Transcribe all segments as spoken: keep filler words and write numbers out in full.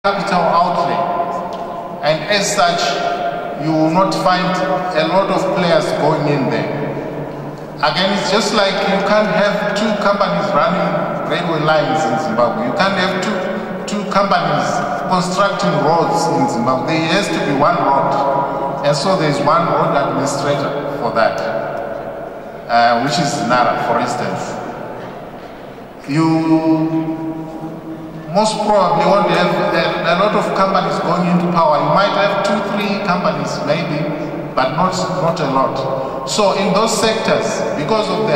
capital outlay, and as such you will not find a lot of players going in there. Again, it's just like you can't have two companies running railway lines in Zimbabwe. You can't have two, two companies constructing roads in Zimbabwe. There has to be one road, and so there's one road administrator for that, uh, which is Nara, for instance. You most probably won't have a, a lot of companies going into power. You might have two, three companies maybe, but not, not a lot. So in those sectors, because of the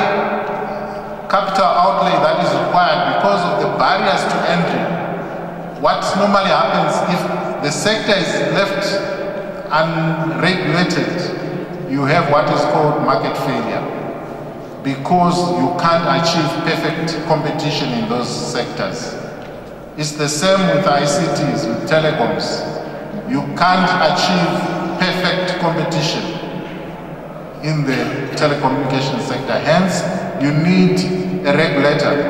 high capital outlay that is required, because of the barriers to entry, what normally happens if the sector is left unregulated, you have what is called market failure, because you can't achieve perfect competition in those sectors. It's the same with I C Ts, with telecoms. You can't achieve perfect competition in the telecommunication sector. Hence, you need a regulator.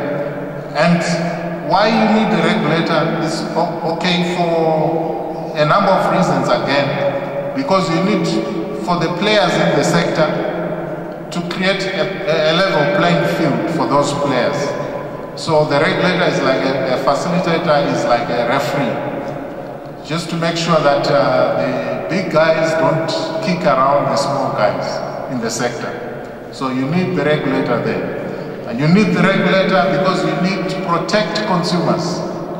And why you need a regulator is okay for a number of reasons again. Because you need, for the players in the sector, to create a, a level playing field for those players. So the regulator is like a, a facilitator, is like a referee, just to make sure that uh, the big guys don't kick around the small guys in the sector. So you need the regulator there. And you need the regulator because you need to protect consumers,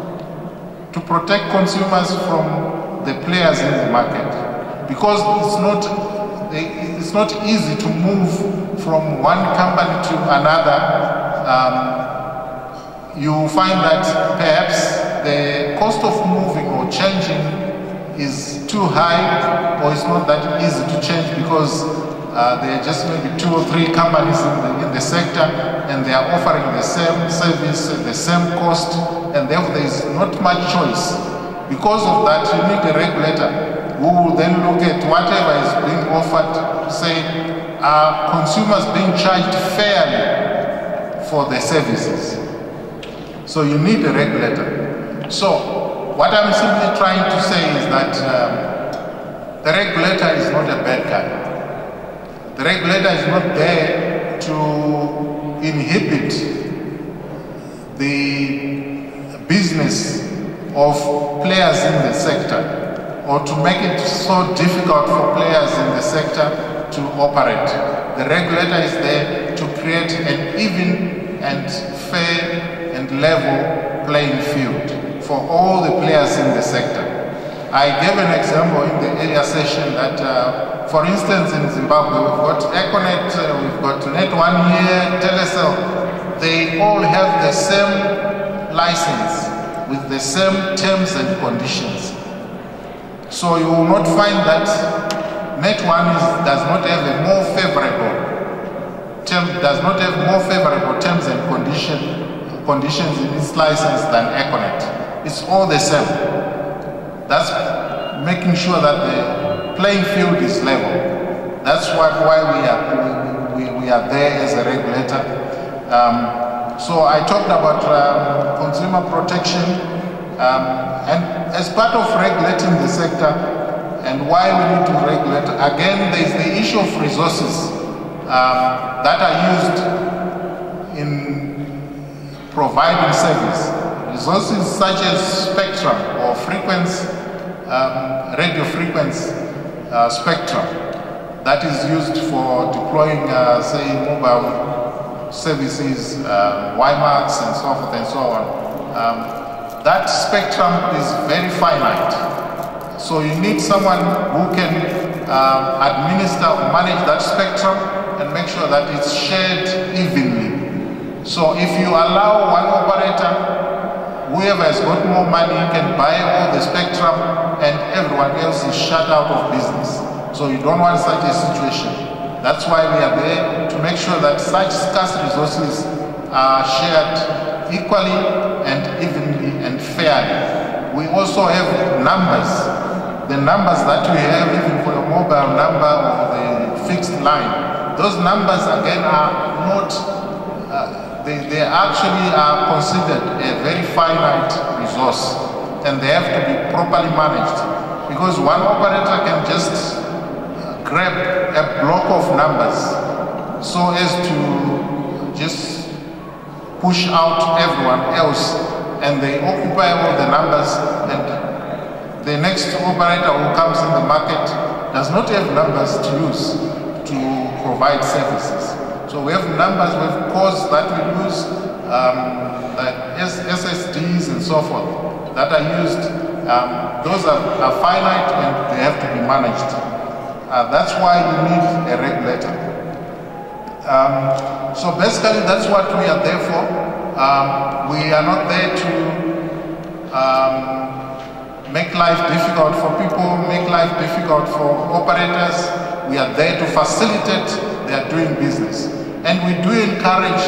to protect consumers from the players in the market. Because it's not, it's not easy to move from one company to another. Um, you find that perhaps the cost of moving or changing is too high, or it's not that easy to change because uh, there are just maybe two or three companies in the, in the sector, and they are offering the same service, the same cost, and therefore there is not much choice. Because of that, you need a regulator who will then look at whatever is being offered, say, are consumers being charged fairly for the services? So you need a regulator. So what I'm simply trying to say is that um, the regulator is not a bad guy. The regulator is not there to inhibit the business of players in the sector, or to make it so difficult for players in the sector to operate. The regulator is there to create an even and fair and level playing field for all the players in the sector. I gave an example in the earlier session that, uh, for instance, in Zimbabwe, we've got Econet, uh, we've got Net One Year, Telecel. They all have the same license with the same terms and conditions. So you will not find that Net One is, does not have a more favorable term, does not have more favorable terms and condition, conditions in its license than Econet. It's all the same. That's making sure that the playing field is level. That's what, why we are, we, we are there as a regulator. Um, so I talked about um, consumer protection, um, and as part of regulating the sector and why we need to regulate, again, there's the issue of resources um, that are used in providing service. Resources such as spectrum or frequency, um, radio frequency uh, spectrum that is used for deploying, uh, say, mobile services, uh, WiMAX and so forth and so on. Um, that spectrum is very finite. So you need someone who can um, administer or manage that spectrum and make sure that it's shared evenly. So if you allow one operator, whoever has got more money can buy all the spectrum and everyone else is shut out of business. So you don't want such a situation. That's why we are there to make sure that such scarce resources are shared equally and evenly and fairly. We also have numbers. The numbers that we have, even for a mobile number or the fixed line, those numbers again are not uh, They, they actually are considered a very finite resource. and they have to be properly managed, because one operator can just grab a block of numbers so as to just push out everyone else, and they occupy all the numbers, and the next operator who comes in the market does not have numbers to use to provide services. So we have numbers, we have codes that we use, um, like S S Ds and so forth that are used. Um, those are, are finite and they have to be managed. Uh, that's why you need a regulator. Um, so basically that's what we are there for. Um, we are not there to um, make life difficult for people, make life difficult for operators. We are there to facilitate their doing business. And we do encourage,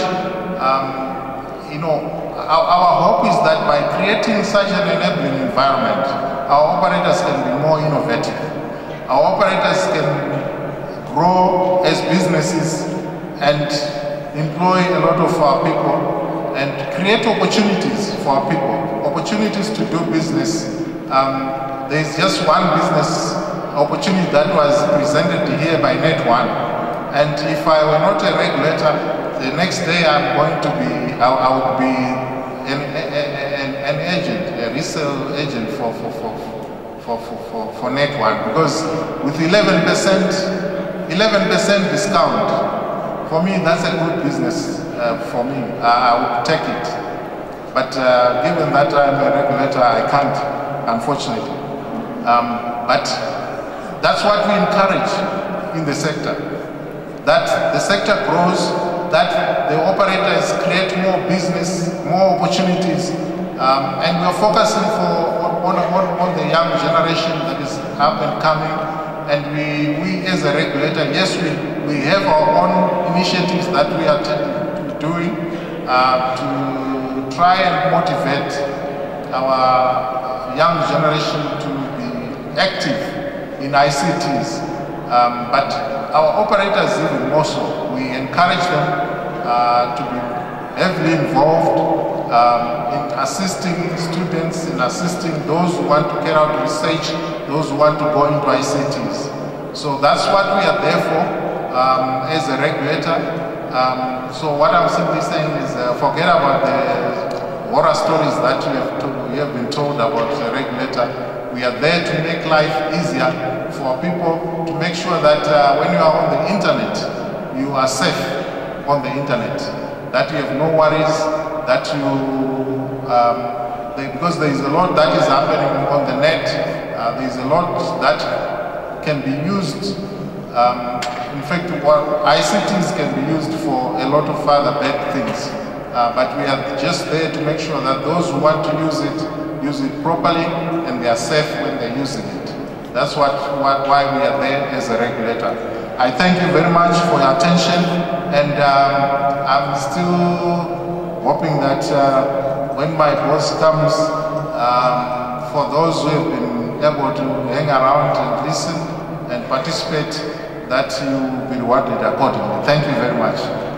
um, you know, our, our hope is that by creating such an enabling environment, our operators can be more innovative. Our operators can grow as businesses and employ a lot of our people and create opportunities for our people, opportunities to do business. Um, there is just one business opportunity that was presented here by Net One, and if I were not a regulator, the next day I'm going to be, I, I would be an, an, an agent, a resale agent for, for, for, for, for, for, for Net One, because with eleven percent discount, for me that's a good business uh, for me. I, I would take it. But uh, given that I'm a regulator, I can't, unfortunately. Um, but that's what we encourage in the sector. That the sector grows, that the operators create more business, more opportunities, um, and we're focusing for on, on, on the young generation that is up and coming. And we, we as a regulator, yes, we, we have our own initiatives that we are doing uh, to try and motivate our young generation to be active in I C Ts. Um, but our operators even more so. We encourage them uh, to be heavily involved um, in assisting students, in assisting those who want to carry out research, those who want to go into I C Ts. So that's what we are there for um, as a regulator. Um, so what I'm simply saying is uh, forget about the horror stories that we have, to, we have been told about the regulator. We are there to make life easier for people, to make sure that uh, when you are on the internet, you are safe on the internet, that you have no worries, that you, um, they, because there is a lot that is happening on the net, uh, there is a lot that can be used. Um, in fact, what I C Ts can be used for a lot of other bad things, uh, but we are just there to make sure that those who want to use it, use it properly, and they are safe when they're using it. That's what, what, why we are there as a regulator. I thank you very much for your attention, and um, I'm still hoping that uh, when my boss comes, um, for those who have been able to hang around and listen and participate, that you will be rewarded accordingly. Thank you very much.